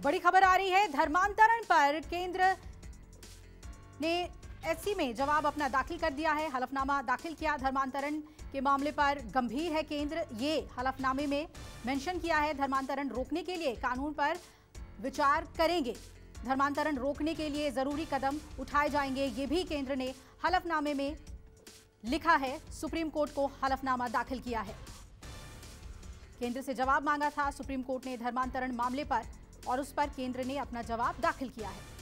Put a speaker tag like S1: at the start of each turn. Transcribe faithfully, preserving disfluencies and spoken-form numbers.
S1: बड़ी खबर आ रही है, धर्मांतरण पर केंद्र ने एससी में जवाब अपना दाखिल कर दिया है। हलफनामा दाखिल किया। धर्मांतरण के मामले पर गंभीर है केंद्र, ये हलफनामे में मेंशन किया है। धर्मांतरण रोकने के लिए कानून पर विचार करेंगे, धर्मांतरण रोकने के लिए जरूरी कदम उठाए जाएंगे, ये भी केंद्र ने हलफनामे में लिखा है। सुप्रीम कोर्ट को हलफनामा दाखिल किया है। केंद्र से जवाब मांगा था सुप्रीम कोर्ट ने धर्मांतरण मामले पर और उस पर केंद्र ने अपना जवाब दाखिल किया है।